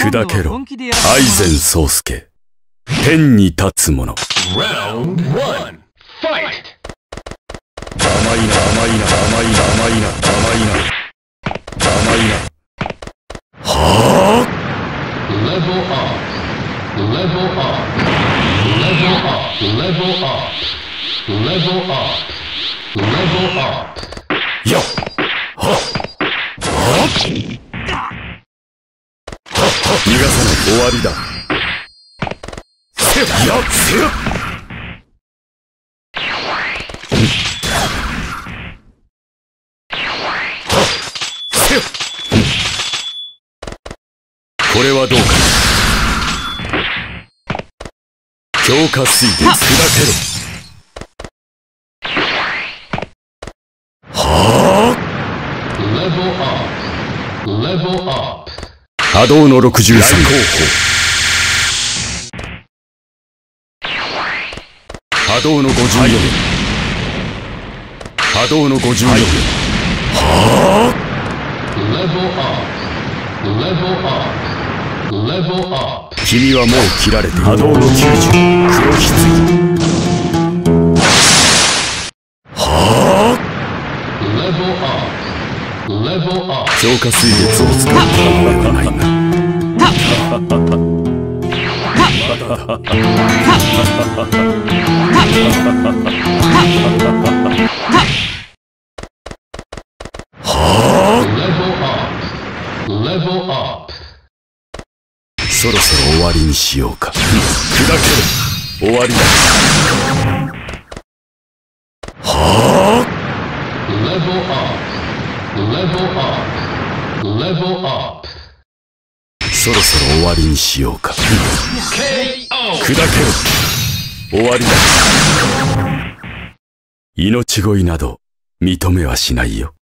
砕けろ、愛禅宗介。天に立つ者。甘いな、甘いな、甘いな、甘いな、甘いな、甘いな。甘いな。はぁ Level up. Level up. Level up. Level up. Level up. Level up. やっはっはっ逃がさない終わりだ。せっやっせっせっこれはどうか。強化水で砕けろ。はぁ Level up. 波動の63候補。波動の54。波動の54。はぁ Level up. Level up. 君はもう切られている。波動の90。黒羊。はぁ Level up. 強化水月を使うのではないが。はぁ Level up. そろそろ終わりにしようか。砕けろ。終わりだ。はぁ Level up. Level up. Level up. そろそろ終わりにしようか。砕けろ。終わりだ。命乞いなど認めはしないよ。